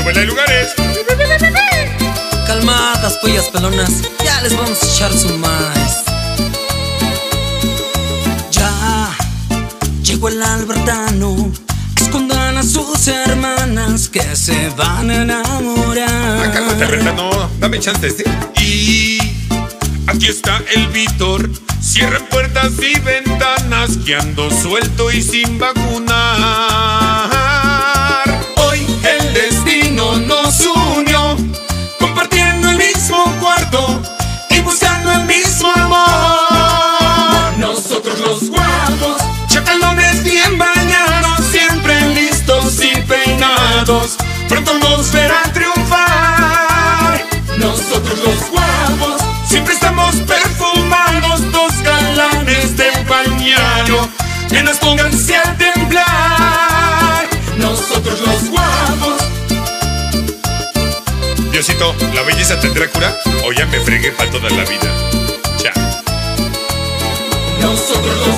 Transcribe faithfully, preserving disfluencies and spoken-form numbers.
súbele lugares. Calmadas, pollas pelonas, ya les vamos a echar su maíz. Ya llegó el albertano, que escondan a sus hermanas que se van a enamorar. Ah, cálmate, Albertano, dame chance, ¿sí? Y aquí está el Víctor. Cierra puertas y ventanas, que ando suelto y sin vacunar. Hoy el destino nos unió, compartiendo el mismo cuarto y buscando el mismo amor. Nosotros los guapos, chacalones bien bañados, siempre listos y peinados, pronto nos verán triunfar. Nosotros los guapos, siempre estamos perfumados, dos galanes de pañal que nos pónganse a temblar. Nosotros los guapos. Diosito, ¿la belleza tendrá cura? O ya me fregué para toda la vida. Chao. Nosotros los